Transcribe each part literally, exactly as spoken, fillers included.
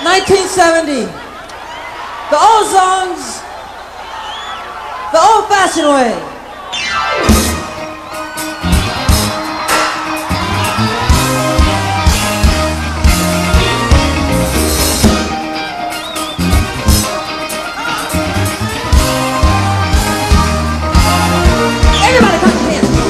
nineteen seventy. The old songs, the old-fashioned way. Everybody come to dance.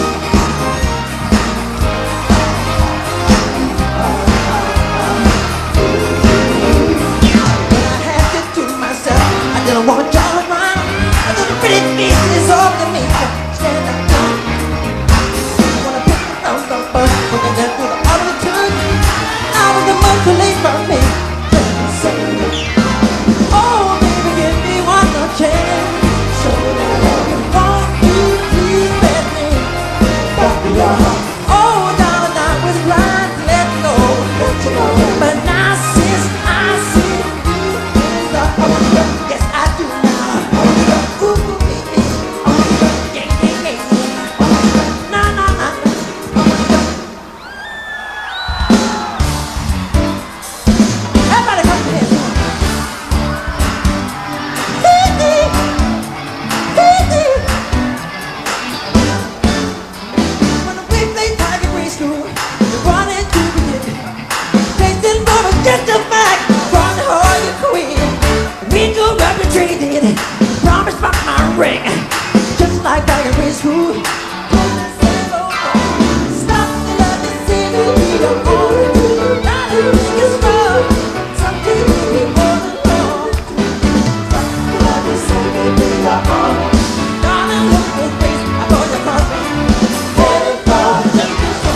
I had it to myself. I didn't want to drive around. I did a pretty business of the me. Stand up tall. I wanna pick the phone up, but when I get to the other tune, I was the month too late for me. Oh, baby, give me one more chance. So that you want to please let me. Oh, darling, I was blind to let go. But now since I see you in the ocean, yes I do now. Ooh, baby, oh, yeah, yeah, yeah. Na, na, na, na. Everybody come to dance. Hee-hee, hee-hee. When we play Tiger Green School, we run into the kid. Chasing for a gentleman, run for your queen. We go up and traded, promise by my ring, just like Tiger Green School. Stop and let me see the beat of all. Not a thing is wrong, something we want alone. Stop and let me see the beat of all. Darling, look with grace, I bought your coffee. Let it fall, let it fall.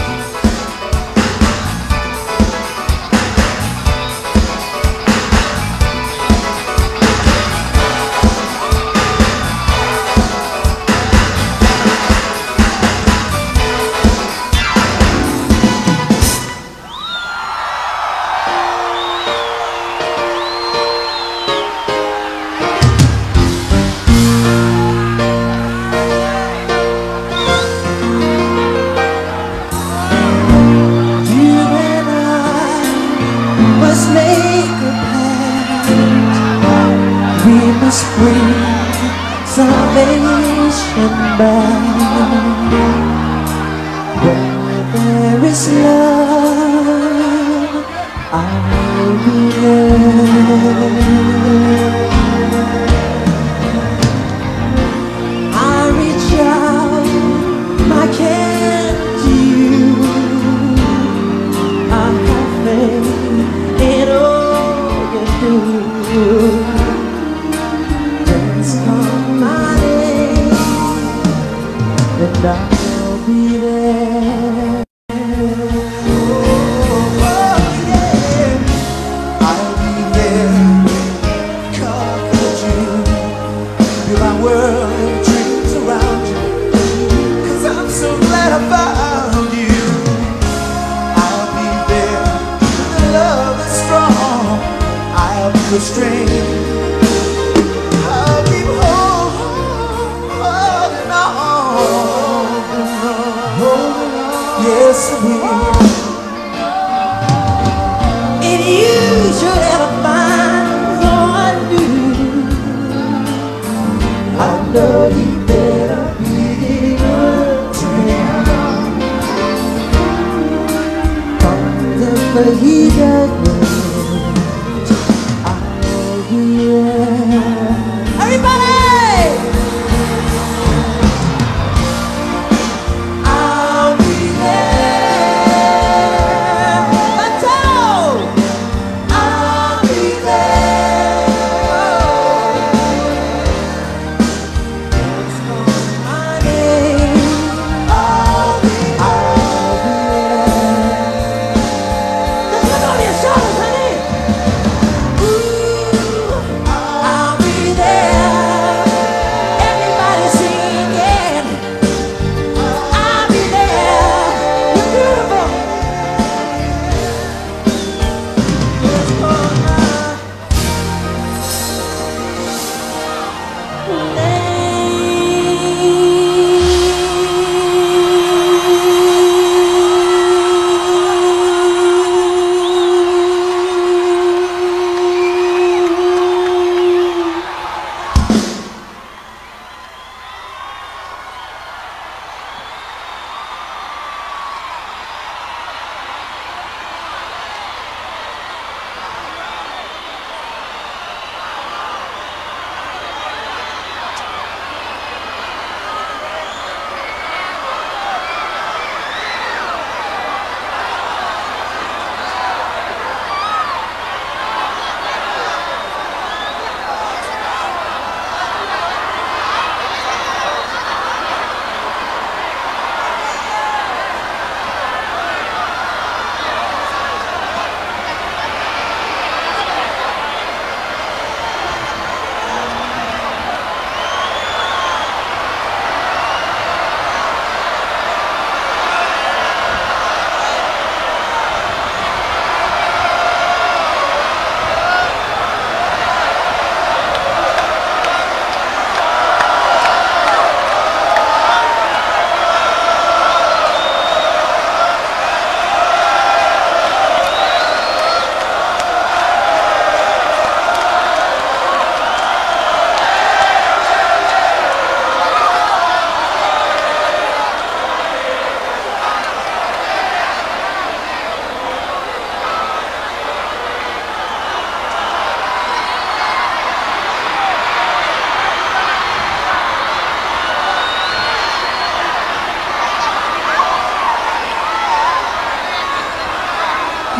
You and I must make a pact. We must bring salvation back. Where there is love, I'll be there. I reach out my hand to you. I have faith in all you do. Just call my name and I'll be there. Oh, yeah. I'll be there. Comfort you. Be my world, dreams around you. 'Cause I'm so glad I found you. I'll be there. The love is strong. I'll be the strength. I'll be holding on. Yes, I will. And you should ever find someone new, I know you better be good to him. But he doesn't. I'll be there. Everybody! I'll be there. Let's go! I'll be there. It's my name. I'll be, I'll be there. Just look over your shoulders.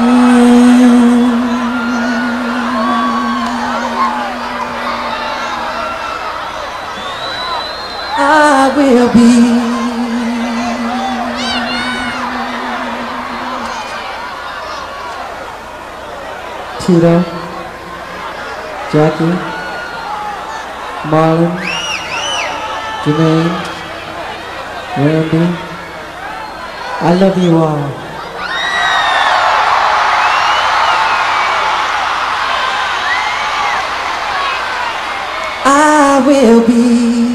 I will be. Tito, Jackie, Marlon, Jermaine, Randy, I love you all. I will be